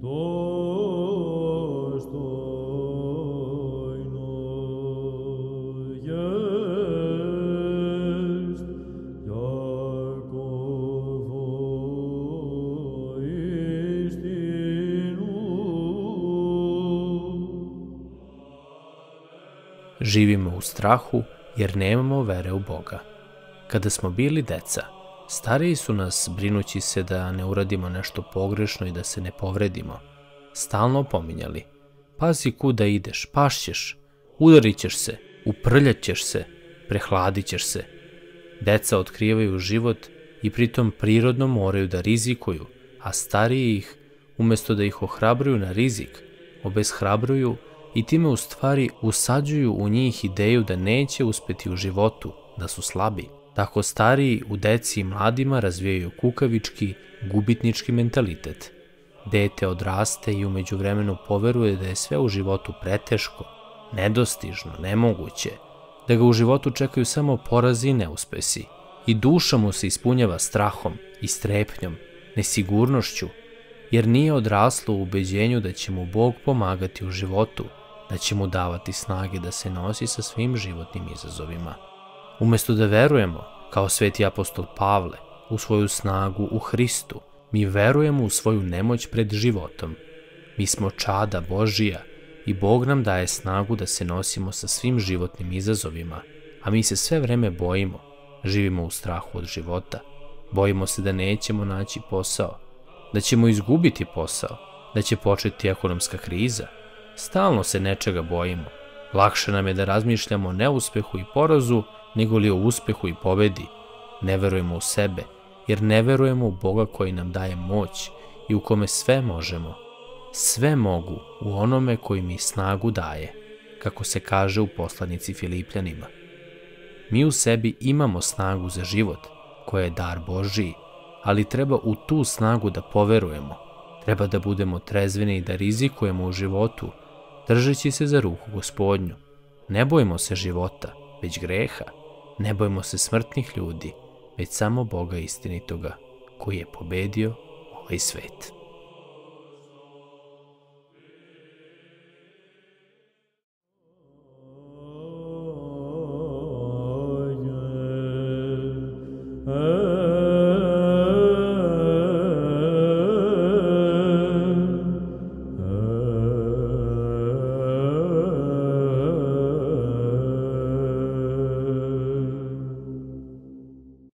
jest Jakovo istinu. Živimo u strahu jer nemamo vere u Boga. Kada smo bili deca, stariji su nas, brinući se da ne uradimo nešto pogrešno i da se ne povredimo, stalno opominjali: pazi kuda ideš, pašćeš, udarit ćeš se, uprljat ćeš se, prehladit ćeš se. Deca otkrivaju život i pritom prirodno moraju da rizikuju, a stariji ih, umjesto da ih ohrabruju na rizik, obeshrabruju i time u stvari usađuju u njih ideju da neće uspeti u životu, da su slabi. Tako stariji u deci i mladima razvijaju kukavički, gubitnički mentalitet. Dete odraste i u međuvremenu poveruje da je sve u životu preteško, nedostižno, nemoguće, da ga u životu čekaju samo porazi i neuspesi. I duša mu se ispunjava strahom i strepnjom, nesigurnošću, jer nije odraslo u ubeđenju da će mu Bog pomagati u životu, da će mu davati snage da se nosi sa svim životnim izazovima. Umjesto da verujemo, kao sveti apostol Pavle, u svoju snagu u Hristu, mi verujemo u svoju nemoć pred životom. Mi smo čada Božija i Bog nam daje snagu da se nosimo sa svim životnim izazovima, a mi se sve vreme bojimo, živimo u strahu od života. Bojimo se da nećemo naći posao, da ćemo izgubiti posao, da će početi ekonomska kriza. Stalno se nečega bojimo. Lakše nam je da razmišljamo o neuspehu i porazu, nego li o uspehu i pobedi. Ne verujemo u sebe, jer ne verujemo u Boga koji nam daje moć i u kome sve možemo. Sve mogu u onome koji mi snagu daje, kako se kaže u poslanici Filipljanima. Mi u sebi imamo snagu za život, koja je dar Božiji, ali treba u tu snagu da poverujemo. Treba da budemo trezveni i da rizikujemo u životu, držeći se za ruku Gospodnju. Ne bojimo se života, već greha. Ne bojimo se smrtnih ljudi, već samo Boga istinitoga, koji je pobedio ovaj svet.